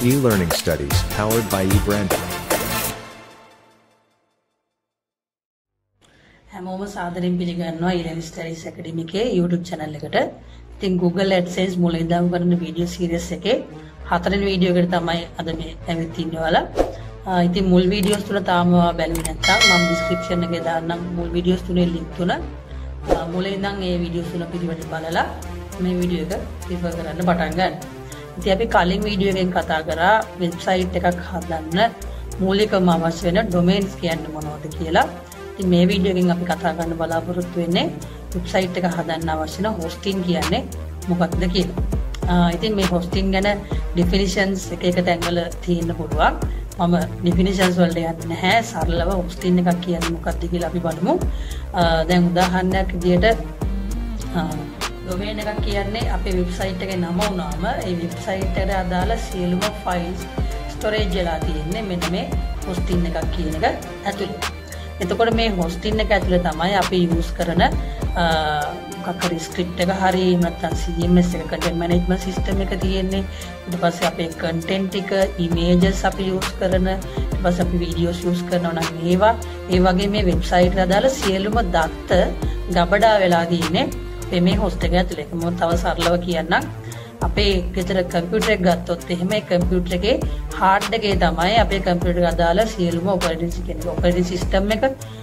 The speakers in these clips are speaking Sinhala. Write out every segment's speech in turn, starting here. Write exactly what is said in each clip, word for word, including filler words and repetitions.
E-learning studies powered by eBranding. හැමෝම සාදරයෙන් පිළිගන්නවා E-learning studies academy එකේ YouTube channel එකට. ඉතින් Google AdSense මුලින් ඉඳන් කරන වීඩියෝ සීරීස් එකේ හතරවෙනි වීඩියෝ එකට තමයි අද මේ ඇවිත් ඉන්නේ ඔයාලා. ඉතින් මුල් වීඩියෝස් තුන තාම බැලුවේ නැත්නම් මම description එකේ දාන්නම් මුල් වීඩියෝස් තුනේ link තුන. මුලින් ඉඳන් මේ වීඩියෝස් තුන පිළිවෙලට බලලා මේ වීඩියෝ එක refer කරන්න පටන් ගන්න. ඉතින් අපි කලින් වීඩියෝ එකෙන් කතා කරා වෙබ්සයිට් එකක් හදන්න මූලිකම අවශ්‍ය වෙන domains කියන්නේ මොනවද කියලා. ඉතින් මේ වීඩියෝ එකෙන් අපි කතා කරන්න බලාපොරොත්තු වෙන්නේ වෙබ්සයිට් එක හදන්න අවශ්‍ය වෙන hosting කියන්නේ මොකක්ද කියලා. ඉතින් මේ hosting ගැන definitions එක එක තැන්වල තියෙන්න පුළුවන්. මම definitions වලට යන්නේ නැහැ. සරලව hosting එකක් කියන්නේ මොකක්ද කියලා අපි බලමු. දැන් උදාහරණයක් විදිහට domain එකක් කියන්නේ අපේ වෙබ්සයිට් එකේ නම වුණාම ඒ වෙබ්සයිට් එකට අදාළ සියලුම files storage වෙලා තියෙන්නේ මෙන්න මේ hosting එකක් කියන එක ඇතුළේ. එතකොට මේ hosting එක ඇතුළේ තමයි අපි use කරන මොකක් හරි script එක හරි නැත්නම් C M S එක content management system එක තියෙන්නේ. ඊට පස්සේ අපේ content ටික images අපි use කරන ඊට පස්සේ අපි videos use කරනවා නම් ඒවා ඒ වගේ මේ website එකට අදාළ සියලුම දත්ත ගබඩා වෙලා තියෙන්නේ මේ host එක ඇතුළේ. ඒක මොකද තව සරලව කියන්නම් අපේ ගෙදර කම්පියුටර් එක ගත්තොත් එහෙම ඒ කම්පියුටර් එකේ hard එකේ තමයි අපේ කම්පියුටර් එකට අදාළ සියලුම operating system operating system එක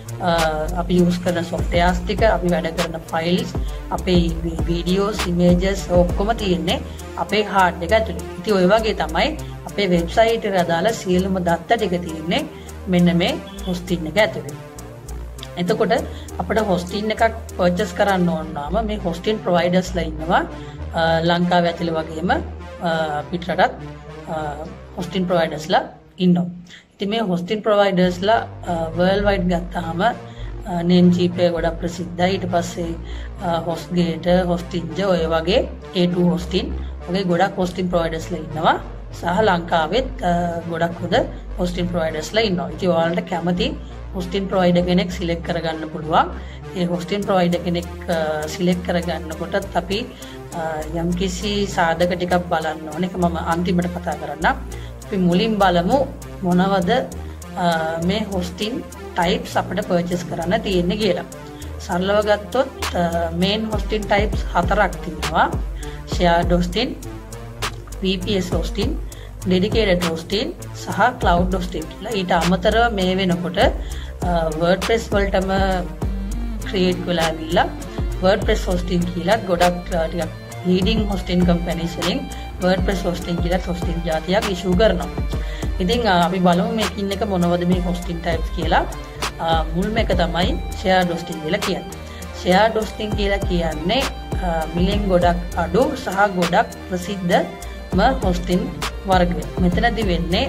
අපි use කරන softwares ටික අපි වැඩ කරන files අපේ videos images ඔක්කොම තියෙන්නේ අපේ hard එක ඇතුළේ. ඉතින් ඔය වගේ තමයි අපේ website එකට අදාළ සියලුම data ටික තියෙන්නේ මෙන්න මේ hosting එක ඇතුළේ. එතකොට අපිට hosting එකක් purchase කරන්න ඕන නම් මේ hosting providers ලා ඉන්නවා ලංකාවේ ඇතුළේ වගේම පිටරටත් hosting providers ලා ඉන්නවා. ඉතින් මේ hosting providers ලා worldwide ගත්තාම Namecheap ගොඩක් ප්‍රසිද්ධයි. ඊට පස්සේ HostGator, Hostinja ඔය වගේ A two hosting වගේ ගොඩක් hosting providers ලා ඉන්නවා. සහ ලංකාවෙත් ගොඩක් හොඳ hosting providers ලා ඉන්නවා. ඉතින් ඔයාලට කැමති hosting provider කෙනෙක් select කරගන්න පුළුවන්. ඒ hosting provider කෙනෙක් select කරගන්නකොටත් අපි යම් කිසි සාධක ටිකක් බලන්න ඕනේ. ඒක මම අන්තිමට කතා කරන්නම්. අපි මුලින් බලමු මොනවද මේ hosting types අපිට purchase කරන්න තියෙන්නේ කියලා. සරලව ගත්තොත් main hosting types හතරක් තියෙනවා. shared hosting, V P S hosting, dedicated hosting සහ cloud hosting කියලා. ඊට අමතරව මේ වෙනකොට WordPress වලටම create වෙලා ඇවිල්ලා WordPress hosting කියලා ගොඩක් ටිකක් leading hosting companies වලින් WordPress hosting කියලා hosting જાතියක් issue කරනවා. ඉතින් අපි බලමු මේකින් එක මොනවද මේ hosting types කියලා. මුල්ම එක තමයි shared hosting කියලා කියන්නේ. shared hosting කියලා කියන්නේ මිලෙන් ගොඩක් අඩු සහ ගොඩක් ප්‍රසිද්ධම hosting වර්ගය. මෙතනදි වෙන්නේ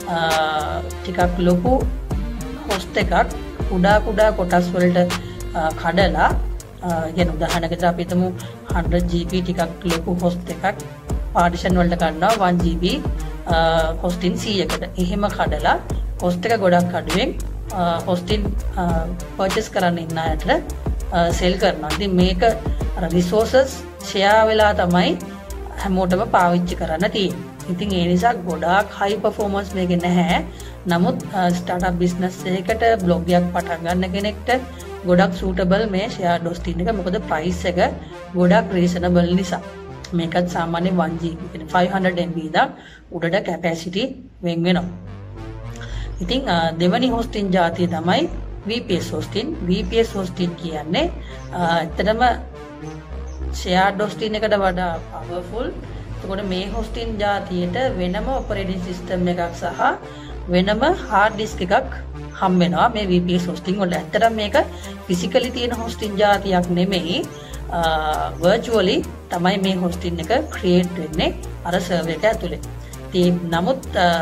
ටිකක් ලොකු host එකක් කුඩා කුඩා කොටස් වලට කඩලා කියන උදාහරණයකට අපි හිතමු one hundred G B ටිකක් ලොකු host එකක් partition වලට ගන්නවා one G B hosting C එකට. එහෙම කඩලා host එක ගොඩක් අඩුවෙන් hosting purchase කරන්න ඉන්න අයට sell කරනවා. ඉතින් මේක resources share වෙලා තමයි හැමෝටම පාවිච්චි කරන්න තියෙන්නේ. ඉතින් ඒ නිසා ගොඩාක් high performance මේකේ නැහැ. නමුත් startup business එකකට blog එකක් පටන් ගන්න කෙනෙක්ට ගොඩක් suitable මේ shared hosting එක. මොකද price එක ගොඩක් reasonable නිසා. මේකත් සාමාන්‍ය one G B කියන්නේ five hundred M B ඉඳන් උඩට capacity වෙන් වෙනවා. ඉතින් දෙවනි hosting જાතිය තමයි V P S hosting. V P S hosting කියන්නේ ඇත්තටම shared hosting එකට වඩා powerful. එතකොට මේ hosting જાතියට වෙනම operating system එකක් සහ වෙනම hard disk එකක් හම් වෙනවා මේ V P S hosting වල. ඇත්තටම මේක physically තියෙන hosting જાතියක් නෙමෙයි. virtually තමයි මේ hosting එක create වෙන්නේ අර server එක ඇතුලේ. ඉතින් නමුත්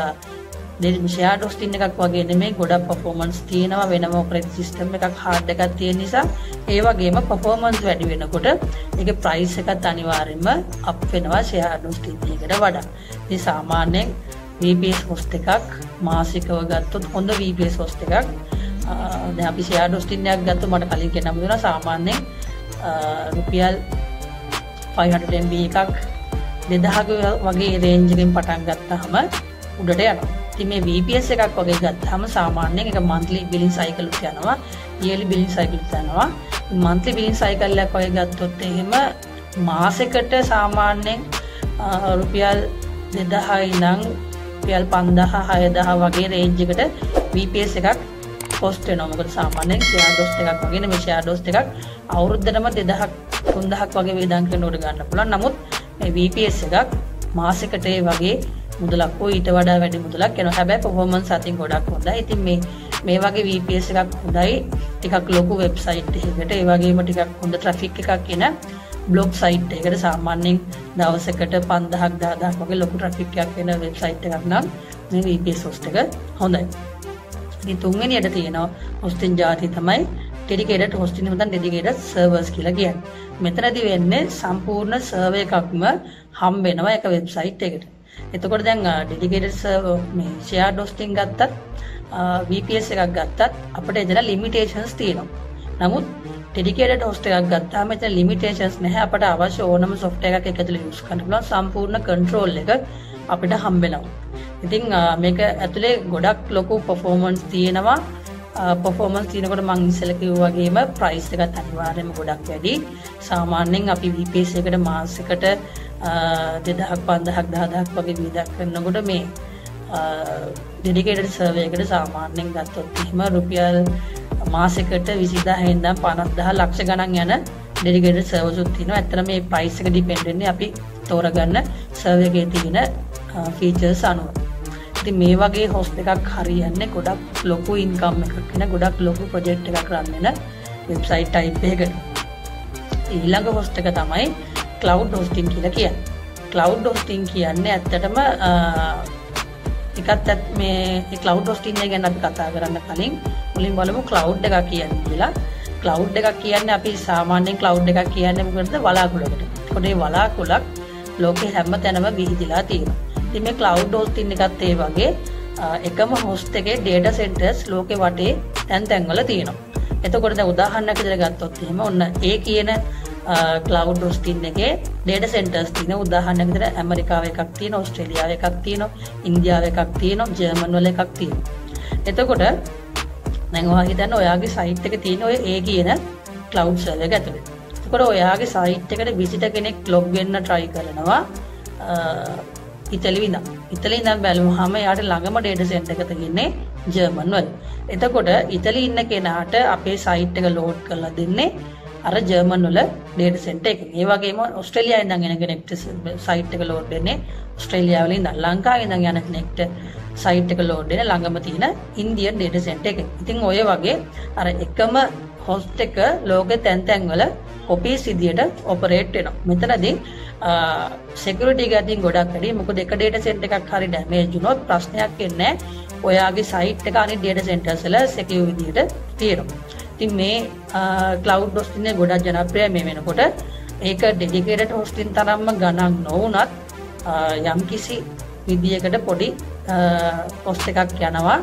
shared hosting එකක් වගේ නෙමෙයි ගොඩක් performance තියෙනවා වෙනම operating system එකක් hard එකක් තියෙන නිසා ඒ වගේම performance වැඩි වෙනකොට ඒකේ price එකත් අනිවාර්යයෙන්ම up වෙනවා shared hosting එකකට වඩා. ඉතින් සාමාන්‍යයෙන් V P S host එකක් මාසිකව ගත්තොත් හොඳ V P S host එකක් දැන් අපි shared hosting එකක් ගත්තොත් මට කලින් කියන්න දුන්නා සාමාන්‍යයෙන් රුපියල් five hundred M B එකක් දෙදාහක වගේ රේන්ජ් එකෙන් පටන් ගත්තාම උඩට යනවා. ඉතින් මේ V P S එකක් වගේ ගත්තාම සාමාන්‍යයෙන් ඒක monthly billing cycle එක යනවා, yearly billing cycle එක යනවා. monthly billing cycle එකක් වගේ ගත්තොත් එහෙම මාසෙකට සාමාන්‍යයෙන් රුපියල් දෙදාහයි ඉඳන් රුපියල් පන්දාහ හයදාහ වගේ රේන්ජ් එකට V P S එකක් කොස්ට් වෙනවා. මොකද සාමාන්‍යයෙන් ෂෙයාර් ඩොස් එකක් වගේ නෙමෙයි, ෂෙයාර් ඩොස් එකක් අවුරුද්දටම දෙදාහක් තුන්දාහක් වගේ වේදම් කරනකොට ගන්න පුළුවන්. නමුත් මේ V P S එකක් මාසෙකට ඒ වගේ මුදලක් හෝ ඊට වඩා වැඩි මුදලක් යනවා. හැබැයි performance අතින් ගොඩක් හොඳයි. ඉතින් මේ මේ වගේ V P S එකක් හොඳයි. ටිකක් ලොකු වෙබ්සයිට් එකකට ඒ වගේම ටිකක් හොඳ ට්‍රැෆික් එකක් එන බ්ලොග් සයිට් එකකට සාමාන්‍යයෙන් දවසකට පන්දාහක් දහදාහක් වගේ ලොකු ට්‍රැෆික් එකක් එන වෙබ්සයිට් එකක් නම් මේ V P S host එක හොඳයි. ඉතින් තුන්වෙනියට තියෙනවා hosting ජාති තමයි dedicated hosting නැත්නම් dedicated servers කියලා කියන්නේ. මෙතනදී වෙන්නේ සම්පූර්ණ සර්වර් එකක්ම හම්බ වෙනවා එක වෙබ්සයිට් එකට. එතකොට දැන් dedicated server මේ shared hosting ගත්තත් V P S එකක් ගත්තත් අපිට එතන limitations තියෙනවා. නමුත් dedicated host එකක් ගත්තාම එතන limitations නැහැ. අපට අවශ්‍ය ඕනම software එකක් එක ඇතුළේ use කරන්න පුළුවන්. සම්පූර්ණ control එක අපිට හම්බ වෙනවා. ඉතින් මේක ඇතුලේ ගොඩක් ලොකු performance තියෙනවා. performance තියෙනකොට මම ඉස්සෙල්ලා කිව්වා වගේම price එකත් අනිවාර්යයෙන්ම ගොඩක් වැඩි. සාමාන්‍යයෙන් අපි V P S එකකට මාසෙකට දෙදාහක් පන්දාහක් දහදාහක් වගේ වියදම් කරනකොට මේ dedicated server එකකට සාමාන්‍යයෙන් ගත්තොත් එහෙම රුපියල් මාසෙකට විසිදාහ ඉඳන් පනස්දාහ ලක්ෂ ගණන් යන dedicated servers උත් තියෙනවා. ඇත්තට මේ price එක depend වෙන්නේ අපි තෝරගන්න server එකේ තියෙන features අනුව. ඉතින් මේ වගේ host එකක් හරියන්නේ ගොඩක් ලොකු income එකක් වෙන ගොඩක් ලොකු project එකක් run වෙන website type එකකට. ඊළඟ host එක තමයි cloud hosting කියලා කියන්නේ. cloud hosting කියන්නේ ඇත්තටම එකත් මේ cloud hosting එක ගැන අපි කතා කරන්න කලින් මුලින් බලමු cloud එකක් කියන්නේ කියලා. cloud එකක් කියන්නේ අපි සාමාන්‍යයෙන් cloud එකක් කියන්නේ මොකද වලාකුළකට. ඒකට මේ වලාකුළක් ලෝකේ හැම තැනම විහිදිලා තියෙනවා. ඉතින් මේ cloud hosting එකත් ඒ වගේ එකම host එකේ data centers ලෝකේ වටේ තැන් තැන් වල තියෙනවා. එතකොට දැන් උදාහරණයක් විදිහට ගත්තොත් එහෙම ඔන්න ඒ කියන cloud hosting එකේ data centers තියෙන උදාහරණයක් විදිහට ඇමරිකාවේ එකක් තියෙනවා, ඕස්ට්‍රේලියාවේ එකක් තියෙනවා, ඉන්දියාවේ එකක් තියෙනවා, ජර්මන් වල එකක් තියෙනවා. එතකොට දැන් ඔයා හිතන්න ඔයාගේ site එකේ තියෙන ඔය ඒ කියන cloud server එක ඇතුලේ. එතකොට ඔයාගේ site එකට visitor කෙනෙක් log වෙන්න try කරනවා ඉතලියේ ඉඳන්. ඉතලියේ ඉඳන් බැලුවාම යාට ළඟම data center එක තියෙන්නේ ජර්මන් වල. එතකොට ඉතලියේ ඉන්න කෙනාට අපේ site එක load කරලා දෙන්නේ අර ජර්මන් වල data center එකෙන්. ඒ වගේම ඕස්ට්‍රේලියාවෙන් ඉඳන් එන කෙනෙක්ට site එක load වෙන්නේ ඕස්ට්‍රේලියාව වල ඉඳන්. ලංකාවේ ඉඳන් යන කෙනෙක්ට site එක load වෙන්නේ ළඟම තියෙන ඉන්දියන් data center එකෙන්. ඉතින් ඔය වගේ අර එකම host එක ලෝකෙ තැන් තැන් වල copies විදියට operate වෙනවා. මෙතනදී security එක අතින් ගොඩක් වැඩි. මොකද එක data center එකක් හරි damage වුණොත් ප්‍රශ්නයක් එන්නේ නැහැ. ඔයාගේ site එක අනිත් data centers වල secure විදියට තියෙනවා. ඉතින් මේ cloud hosting එක ගොඩක් ජනප්‍රියයි මේ වෙනකොට. ඒක dedicated hosting තරම්ම ගණන් නොවුනත් යම්කිසි විදියකට පොඩි cost එකක් යනවා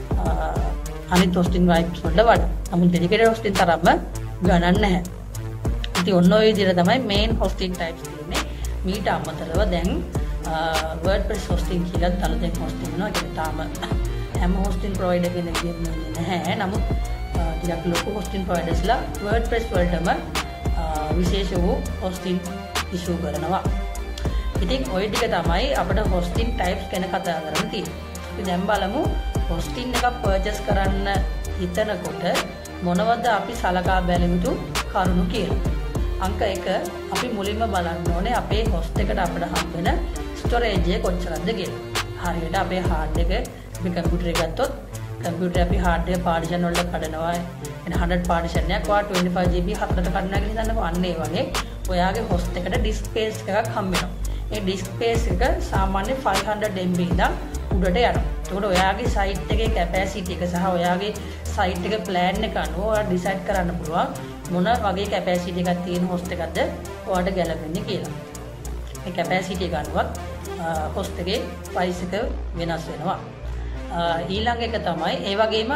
අනිත් hosting vibes වල වඩා. නමුත් dedicated hosting තරම්ම ගණන් නැහැ. ඉතින් ඔන්න ඔය විදිහට තමයි main hosting types තියෙන්නේ. මීට අමතරව දැන් WordPress hosting කියලා තලතෙන් hosting වෙනවා. ඒක තාම හැම hosting provider කෙනෙක්ගෙම නැහැ. නමුත් ටිකක් ලොකු hosting providers ලා WordPress වලටම විශේෂ වූ hosting issue කරනවා. ඉතින් ওই ටික තමයි අපිට hosting types ගැන කතා කරන්න තියෙන්නේ. ඉතින් දැන් බලමු hosting එකක් purchase කරන්න හිතනකොට මොනවද අපි සලකා බැලිය යුතු කරුණු කියලා. අංක එක අපි මුලින්ම බලන්න ඕනේ අපේ host එකට අපිට හම්බ වෙන storage එක කොච්චරද කියලා. හරියට අපේ hard එක අපි computer එක ගත්තොත් computer අපි hard එක partition වලට කඩනවා. එන hundred partition එකක් ඔයා twenty-five G B හතරට කඩනවා කියලා හිතන්නකෝ. අන්න ඒ වගේ ඔයාගේ host එකට disk space එකක් හම්බ වෙනවා. ඒ disk space එක සාමාන්‍ය five hundred M B ඉඳන් උඩට යනවා. එතකොට ඔයාගේ site එකේ capacity එක සහ ඔයාගේ site එක plan එක අනුව ඔයා decide කරන්න පුළුවන් මොන වගේ capacity එකක් තියෙන host එකක්ද ඔයාලට ගැලපෙන්නේ කියලා. මේ capacity එක අනුවත් host එකේ price එක වෙනස් වෙනවා. ඊළඟ එක තමයි ඒ වගේම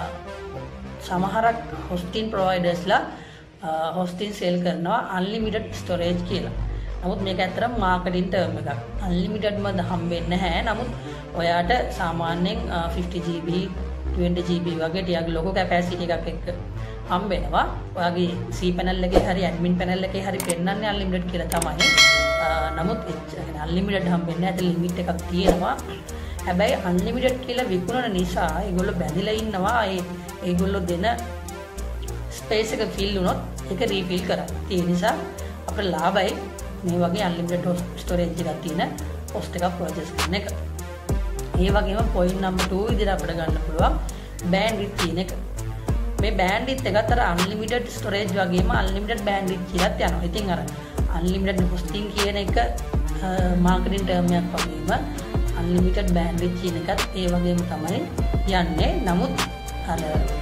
සමහරක් hosting providers ලා hosting sell කරනවා unlimited storage කියලා. නමුත් මේක ඇත්තටම මාකටිං ටර්ම් එකක්. අන්ලිමිටඩ්ම හම්බෙන්නේ නැහැ. නමුත් ඔයාට සාමාන්‍යයෙන් fifty G B twenty G B වගේ ටිකක් ලොකු කැපැසිටි එකක් එක්ක හම්බෙනවා. ඔයාගේ C පැනල් එකේ හරි ඇඩ්මින් පැනල් එකේ හරි පෙන්නන්නේ අන්ලිමිටඩ් කියලා තමයි. නමුත් අන්ලිමිටඩ් හම්බෙන්නේ නැහැ. ඒක ලිමිට් එකක් තියෙනවා. හැබැයි අන්ලිමිටඩ් කියලා විකුණන නිසා ඒගොල්ලෝ බැඳිලා ඉන්නවා. ඒ ඒගොල්ලෝ දෙන ස්පේස් එක ෆිල් වුණොත් ඒක රීෆිල් කරන්න. ඒ නිසා අපේ ලාභයි මේ වගේ අන්ලිමිටඩ් ස්ටෝරේජ් එකක් තියෙන හොස්ට් එකක් පර්චේස් කරන එක. ඒ වගේම පොයින්ට් නම්බර් two විදිහට අපිට ගන්න පුළුවන් බෑන්ඩ්විඩ්ත් තියෙන එක. මේ බෑන්ඩ්විඩ්ත් එකත් අර අන්ලිමිටඩ් ස්ටෝරේජ් වගේම අන්ලිමිටඩ් බෑන්ඩ්විඩ්ත් කියලාත් යනවා. ඉතින් අර අන්ලිමිටඩ් හොස්ටිං කියන එක මාකටිං ටර්ම් එකක් වගේම අන්ලිමිටඩ් බෑන්ඩ්විඩ්ත් කියන එකත් ඒ වගේම තමයි යන්නේ. නමුත් අර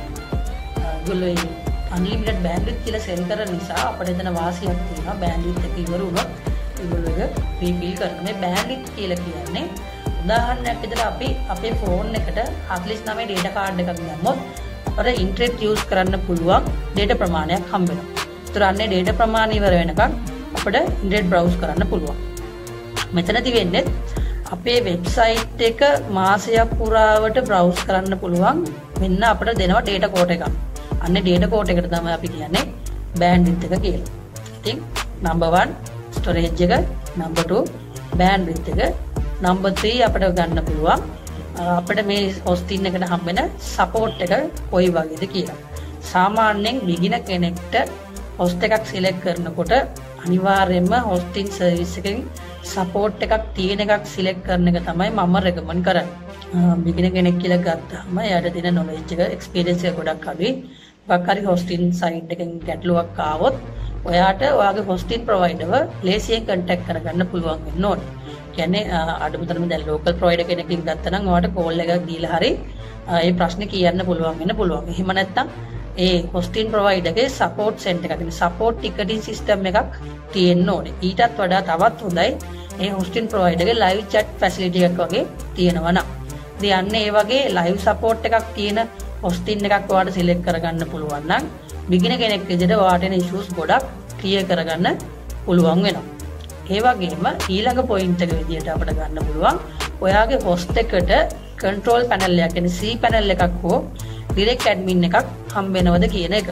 ගොල්ලෝ අන්ලිමිටඩ් බෑන්ඩ්විඩ්ත් කියලා සෙල් කරන නිසා අපිට එතන වාසියක් තියෙනවා. බෑන්ඩ්විඩ්ත් එක ඉවර වුණොත් ඒගොල්ලෝ එක රීෆිල් කරන. මේ බෑන්ඩ්විඩ්ත් කියලා කියන්නේ උදාහරණයක් විදිහට අපි අපේ ෆෝන් එකට forty-nine data card එකක් දැම්මොත් අපිට ඉන්ටර්නෙට් යූස් කරන්න පුළුවන් data ප්‍රමාණයක් හම්බ වෙනවා. ඒතර අන්නේ data ප්‍රමාණය ඉවර වෙනකන් අපිට ඉන්ටර්නෙට් browse කරන්න පුළුවන්. මෙතනදි වෙන්නේ අපේ වෙබ්සයිට් එක මාසයක් පුරාවට browse කරන්න පුළුවන් මෙන්න අපිට දෙනවා data quota එකක්. අන්නේ data quota එකට තමයි අපි කියන්නේ bandwidth එක කියලා. ඉතින් number one storage එක, number two bandwidth එක, number three අපිට ගන්න පුළුවන් අපිට මේ hosting එකට හම්බෙන support එක කොයි වගේද කියලා. සාමාන්‍යයෙන් beginner කෙනෙක්ට host එකක් select කරනකොට අනිවාර්යයෙන්ම hosting service එකෙන් support එකක් තියෙන එකක් select කරන එක තමයි මම recommend කරන්නේ. beginner කෙනෙක් කියලා ගත්තාම එයාට තියෙන knowledge එක experience එක ගොඩක් අඩුයි. මොකක් හරි hosting site එකෙන් ගැටලුවක් ආවොත් ඔයාට ඔයාගේ hosting provider ව ලේසියෙන් contact කරගන්න පුළුවන් වෙන්න ඕනේ. කියන්නේ අඩුම තරමේ දැන් local provider කෙනකින් ගත්තා නම් ඔයාට call එකක් දීලා හරි ඒ ප්‍රශ්නේ කියන්න පුළුවන් වෙන්න පුළුවන්. එහෙම නැත්නම් ඒ hosting provider එකේ support center එකක් කියන්නේ support ticketing system එකක් තියෙන්න ඕනේ. ඊටත් වඩා තවත් හොඳයි මේ hosting provider එකේ live chat facility එකක් වගේ තියෙනවා නම්. ඉතින් අන්න ඒ වගේ live support එකක් තියෙන hosting එකක් ඔයාලට select කරගන්න පුළුවන් නම් beginner කෙනෙක් විදිහට ඔයාලට එන issues ගොඩක් clear කරගන්න පුළුවන් වෙනවා. ඒ වගේම ඊළඟ point එක විදිහට අපිට ගන්න පුළුවන් ඔයාගේ host එකට control panel එකක් කියන්නේ C panel එකක් හෝ direct admin එකක් හම්බ වෙනවද කියන එක.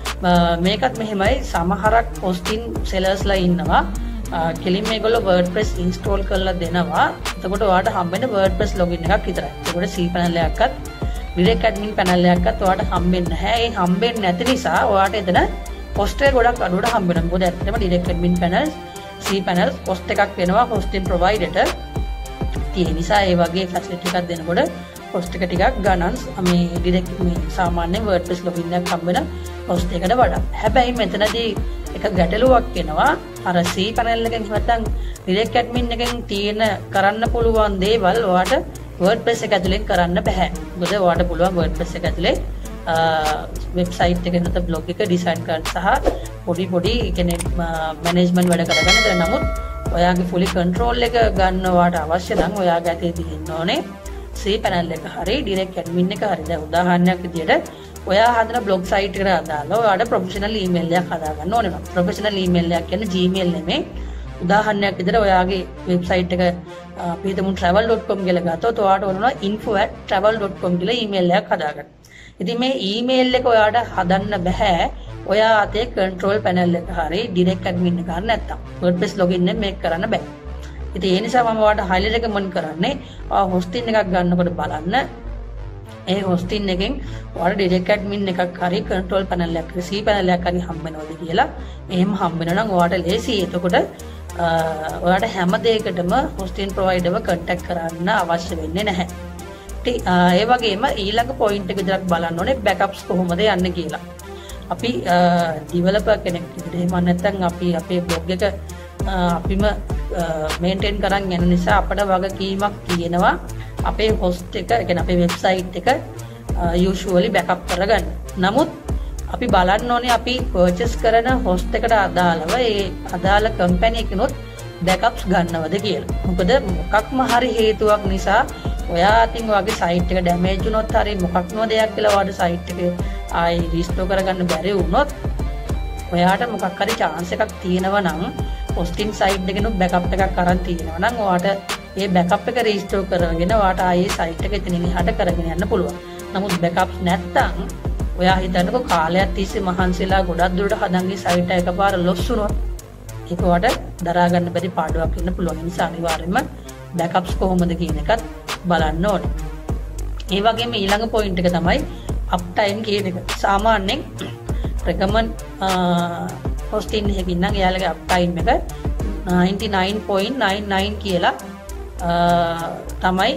මේකත් මෙහෙමයි සමහරක් hosting sellers ලා ඉන්නවා කෙලින්ම මේගොල්ලෝ WordPress install කරලා දෙනවා. එතකොට ඔයාලට හම්බ වෙන WordPress login එකක් විතරයි. එතකොට C panel එකක්වත් direct admin panel එකක්වත් ඔයාලට හම්බෙන්නේ නැහැ. ඒ හම්බෙන්නේ නැති නිසා ඔයාලට එතන cost එක ගොඩක් අඩුවට හම්බ වෙනවා. මොකද ඇත්තටම direct admin panels C panels cost එකක් වෙනවා hosting provider ට. ඒ නිසා ඒ වගේ facility එකක් දෙනකොට cost එක ටිකක් ගණන් මේ direct මේ සාමාන්‍ය WordPress login එකක් හම්බ වෙන cost එකට වඩා. හැබැයි මෙතනදී එක ගැටලුවක් එනවා. අර C panel එකෙන් නැත්නම් direct admin එකෙන් තියෙන කරන්න පුළුවන් දේවල් ඔයාට WordPress එක ඇතුලෙන් කරන්න බෑ. මොකද ඔයාට පුළුවන් WordPress එක ඇතුලේ වෙබ්සයිට් එක නැත්නම් බ්ලොග් එක ඩිසයින් කරන්න සහ පොඩි පොඩි කියන්නේ මැනේජ්මන්ට් වැඩ කරගන්න. ඒක නමුත් ඔයාගේ fully control එක ගන්න ඔයාට අවශ්‍ය නම් ඔයාගේ අතේ තියෙන්න ඕනේ C panel එක හරි direct admin එක හරි. දැන් උදාහරණයක් විදියට ඔයා හදන blog site එකට අදාළව ඔයාට professional email එකක් හදාගන්න ඕනේ. professional email එකක් කියන්නේ Gmail නෙමෙයි. උදාහරණයක් විදියට ඔයාගේ website එක අපි හිතමු travel dot com කියලා ගත්තොත් ඔයාට ඕනවා info at travel dot com කියලා email එකක් හදාගන්න. ඉතින් මේ email එක ඔයාට හදන්න බෑ ඔයා අතේ control panel එක හරි direct admin එක හරි නැත්තම් WordPress login එක මේක කරන්න බෑ. ඉතින් ඒ නිසා මම ඔයාලට highly recommend කරන්නේ ඔයා hosting එකක් ගන්නකොට බලන්න ඒ hosting එකෙන් ඔයාලට direct admin එකක් හරි control panel එකක් හරි C panel එකක් හරි හම්බ වෙනවද කියලා. එහෙම හම්බ වෙනවා නම් ඔයාට ලේසි. එතකොට ඔයාට හැම දෙයකටම hosting provider ව contact කරන්න අවශ්‍ය වෙන්නේ නැහැ. ඒ වගේම ඊළඟ point එක විතරක් බලන්න ඕනේ backups කොහොමද යන්නේ කියලා. අපි developer කෙනෙක් විදිහට එහෙම නැත්නම් අපි අපේ blog එක අපිම maintain කරන් යන නිසා අපිට වගකීමක් තියෙනවා අපේ host එක, ඒ කියන්නේ අපේ website එක usually backup කරගන්න. නමුත් අපි බලන්න ඕනේ අපි purchase කරන host එකට අදාළව ඒ අදාළ company එකනොත් backups ගන්නවද කියලා. මොකද මොකක්ම හරි හේතුවක් නිසා ඔයා අතින් ඔයාගේ site එක damage වුණොත් හරි මොකක් නෝ දෙයක් කියලා ඔයාගේ site එක ආයි restore කරගන්න බැරි වුණොත් ඔයාට මොකක් හරි chance එකක් තියෙනවා නම් හොස්ටින් සයිට් එකේ නුත් බෑකප් එකක් අරන් තියෙනවා නම් ඔයාට ඒ බෑකප් එක රීස්ටෝර් කරගෙන ඔයාට ආයේ සයිට් එක එතනින් එහාට කරගෙන යන්න පුළුවන්. නමුත් බෑකප්ස් නැත්තම් ඔයා හිතන්නකෝ කාලයක් තිස්සේ මහන්සිලා ගොඩක් දුරට හදන්ගේ සයිට් එක එකපාර ලොස් වුණොත් ඒක ඔයාට දරා ගන්න බැරි පාඩුවක් වෙන්න පුළුවන්. ඒ නිසා අනිවාර්යයෙන්ම බෑකප්ස් කොහොමද කියන එකත් බලන්න ඕනේ. ඒ වගේම ඊළඟ පොයින්ට් එක තමයි අප් ටයිම් කියන එක. සාමාන්‍යයෙන් recommend hosting එකකින් නම් එයාලගේ අප් ටයිම් එක ninety-nine point nine nine කියලා තමයි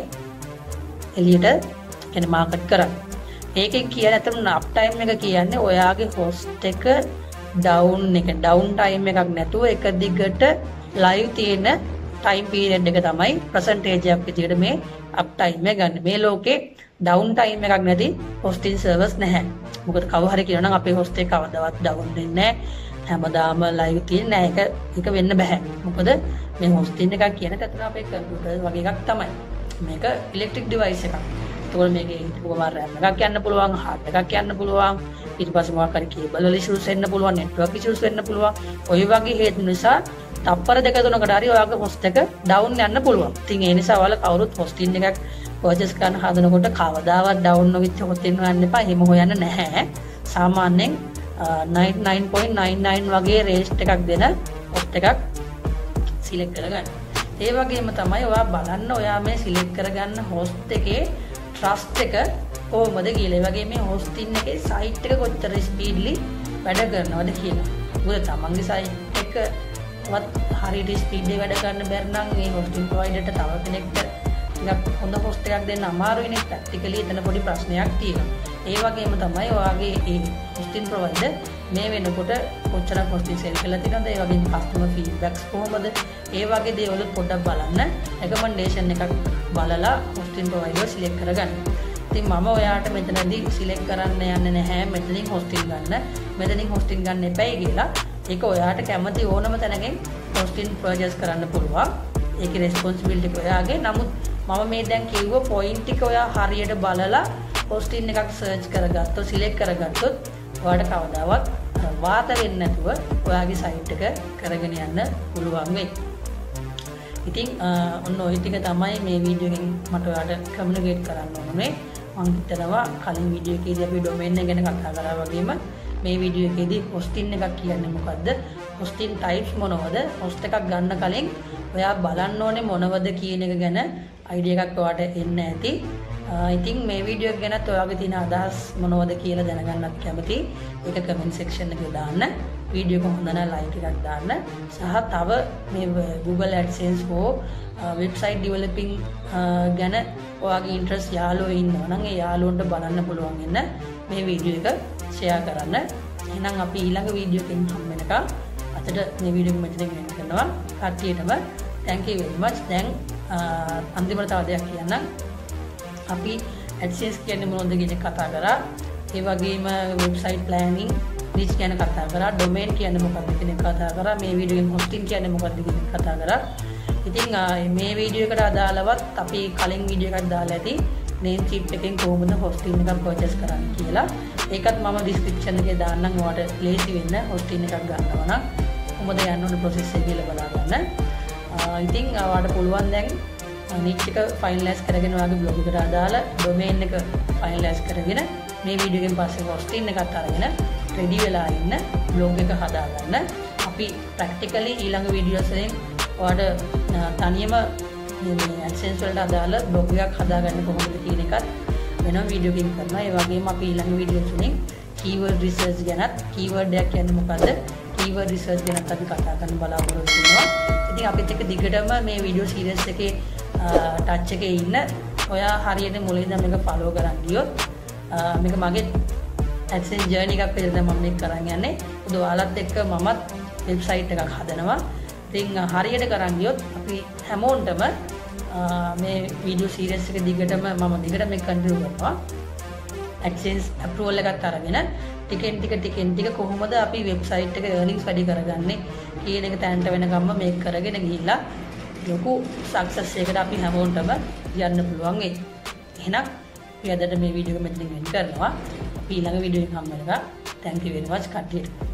එළියට කියන්නේ මාකට් කරන්නේ. ඒකෙන් කියන්නේ අතන අප් ටයිම් එක කියන්නේ ඔයාගේ host එක down එක down time එකක් නැතුව එක දිගට live තියෙන time period එක තමයි percentage එකක් විදිහට මේ up time එක ගන්න. මේ ලෝකේ down time එකක් නැති hosting service නැහැ. මොකද කවුරු හරි කියනවා නම් අපේ host එක කවදාවත් down වෙන්නේ නැහැ. හැමදාම live තියෙන්නේ නැහැ. ඒක ඒක වෙන්න බෑ. මොකද මේ hosting එකක් කියන තැන අපේ computer වගේ එකක් තමයි. මේක electric device එකක්. ඒකවල මේකේ කොහොමද RAM එකක් යන්න පුළුවන්, hard එකක් යන්න පුළුවන්. ඊට පස්සේ මොකක් හරි cable වල issues වෙන්න පුළුවන්, network issues වෙන්න පුළුවන්. ඔය වගේ හේතු නිසා තප්පර දෙක තුනකට හරි ඔයාගේ host එක down යන්න පුළුවන්. ඉතින් ඒ නිසා ඔයාලා කවුරුත් hosting එකක් purchase කරන්න හදනකොට කවදාවත් down නොවිච්ච hosting ගන්න එපා. එහෙම හොයන්න නැහැ. සාමාන්‍යයෙන් ninety-nine point nine nine වගේ රේට් එකක් දෙන host එකක් select කරගන්න. ඒ වගේම තමයි ඔයා බලන්න ඔයා මේ select කරගන්න host එකේ trust එක කොහොමද කියලා. ඒ වගේ මේ hosting එකේ site එක කොච්චර speedily වැඩ කරනවද කියලා. මොකද තමන්ගේ site එක වත් හරියට ස්පීඩ් එක වැඩ කරන්න බැරි නම් මේ hosting provider ට තව කෙනෙක්ට ටිකක් හොඳ host එකක් දෙන්න අමාරුයි නේ. ප්‍රැක්ටිකලි එතන පොඩි ප්‍රශ්නයක් තියෙනවා. ඒ වගේම තමයි ඔයාගේ ඒ hosting provider මේ වෙනකොට කොච්චර hosting sell කරලා තියෙනවද, ඒ වගේම customer feedbacks කොහොමද, ඒ වගේ දේවල් පොඩ්ඩක් බලන්න recommendation එකක් බලලා hosting provider select කරගන්න. ඉතින් මම ඔයාට මෙතනදී select කරන්න යන්නේ නැහැ මෙතනින් hosting ගන්න. මෙතනින් hosting ගන්න එපයි කියලා. ඒක ඔයාට කැමති ඕනම තැනකින් hosting purchase කරන්න පුළුවන්. ඒකේ responsibility එක ඔයාගේ. නමුත් මම මේ දැන් කිව්ව point ටික ඔයා හරියට බලලා hosting එකක් search කරගත්තොත් select කරගත්තොත් ඔයාට කවදාවත් වාත වෙන්නේ නැතුව ඔයාගේ site එක කරගෙන යන්න පුළුවන් වෙයි. ඉතින් ඔන්න ඔය ටික තමයි මේ වීඩියෝ එකෙන් මට ඔයාලට communicate කරන්න ඕනේ. මම හිතනවා කලින් වීඩියෝ එකේදී අපි domain එක ගැන කතා කරා වගේම මේ වීඩියෝ එකේදී hosting එකක් කියන්නේ මොකද්ද? hosting types මොනවද? host එකක් ගන්න කලින් ඔයා බලන්න ඕනේ මොනවද කියන එක ගැන idea එකක් ඔයාට එන්න ඇති. ඉතින් මේ වීඩියෝ එක ගැනත් ඔයාගේ තියෙන අදහස් මොනවද කියලා දැනගන්නත් කැමතියි. ඒක comment section එකේ දාන්න. වීඩියෝ එක හොඳ නම් like එකක් දාන්න. සහ තව මේ Google AdSense හෝ website developing ගැන ඔයාගේ interest යාළුවෝ ඉන්නවා නම් ඒ යාළුවන්ට බලන්න පුළුවන් වෙන මේ වීඩියෝ එක share කරන්න. එහෙනම් අපි ඊළඟ වීඩියෝ එකකින් හම් වෙනකම් අදට මේ වීඩියෝ එක මෙතනින් end කරනවා. කට්ටියටම thank you very much. දැන් අන්තිමට තව දෙයක් කියන්නම්. අපි AdSense කියන්නේ මොනවද කියන කතා කරා. ඒ වගේම website planning niche ගැන කතා කරා. domain කියන්නේ මොකක්ද කියන කතා කරා. මේ වීඩියෝ එකෙන් hosting කියන්නේ මොකක්ද කියන කතා කරා. ඉතින් මේ වීඩියෝ එකට අදාළවත් අපි කලින් වීඩියෝ එකක් දාලා ඇති Namecheap එකෙන් කොහොමද hosting එකක් purchase කරන්නේ කියලා. ඒකත් මම description එකේ දාන්නම් ඔයාලට ලේසි වෙන්න hosting එකක් ගන්නවා නම් කොහොමද යන්න ඕන process එක කියලා බලා ගන්න. ඉතින් ඔයාලට පුළුවන් දැන් niche එක finalize කරගෙන ඔයාගේ blog එකට අදාළ domain එක finalize කරගෙන මේ වීඩියෝ එකෙන් පස්සේ hosting එකත් අරගෙන ready වෙලා ඉන්න blog එක හදාගන්න. අපි practically ඊළඟ videos වලින් ඔයාලට තනියම මේ AdSense වලට අදාළ blog එකක් හදාගන්න කොහොමද කියන එකත් වෙනම වීඩියෝ එකකින් කරනවා. ඒ වගේම අපි ඊළඟ videos වලින් keyword research ගැනත් keyword එකක් කියන්නේ මොකද්ද, keyword research ගැනත් අපි කතා කරන්න බලාපොරොත්තු වෙනවා. ඉතින් අපිත් එක්ක දිගටම මේ video series එකේ touch එකේ ඉන්න ඔයා හරියට මුලින්ම මේක follow කරන් ගියොත් මේක මගේ AdSense journey එකක් විදිහට මම මේක කරන් යන්නේ. උද ඔයාලත් එක්ක මමත් website එකක් හදනවා. ඉතින් හරියට කරන් ගියොත් අපි හැමෝටම මේ වීඩියෝ සීරීස් එක දිගටම මම දිගට මේක කන්ටිනියු කරනවා. AdSense approval එකත් අරගෙන ටිකෙන් ටික ටිකෙන් ටික කොහොමද අපි වෙබ්සයිට් එක earnings වැඩි කරගන්නේ කියන එක තැනට වෙනකම්ම මේක කරගෙන ගිහිල්ලා ලොකු සක්සස් එකකට අපි හැමෝටම යන්න පුළුවන් වෙයි. එහෙනම් අපි අදට මේ වීඩියෝ එක මෙතනින් end කරනවා. අපි ඊළඟ වීඩියෝ එකකින් හම්බ වෙනවා. thank you very much කට්ටියට.